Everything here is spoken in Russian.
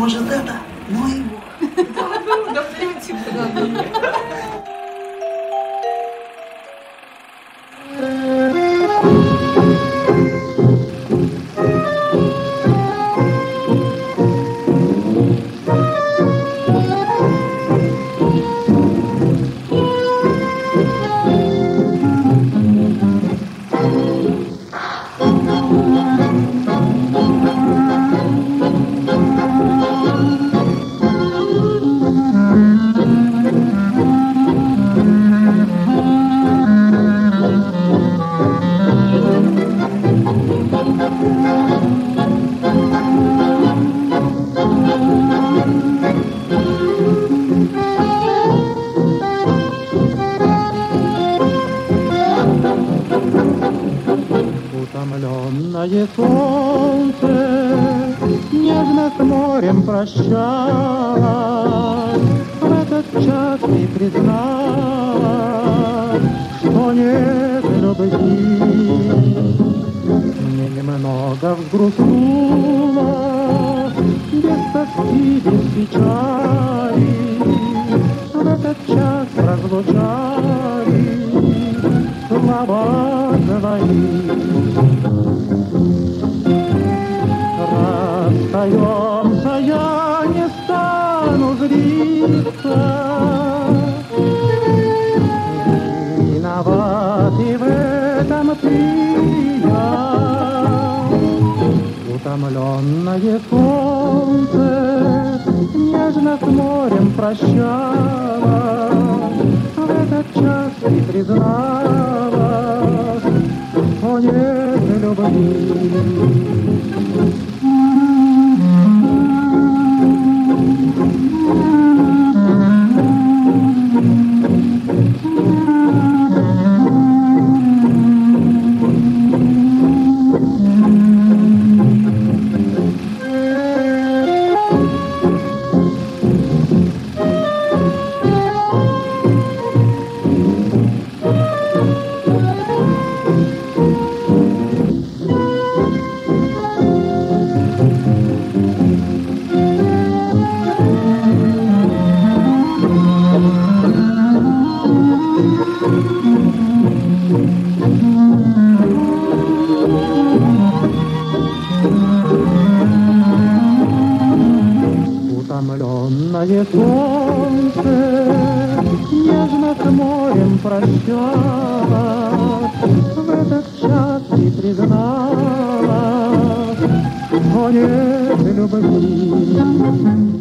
может это, ну его. Да, в принципе, да. Утомленное солнце нежно с морем прощалось. В этот час ты призналась, что нет любви. Мне немного взгрустнуло, без тоски, без печали. В этот час разлучали слова твои. Расстаемся, я не стану злиться. Виноват и в этом ты, я. Утомленное солнце нежно с морем прощалось. В этот час ты призналась, что нет любви. Утомленное солнце нежно с морем прощалось. В этот час ты призналась, что нет любви.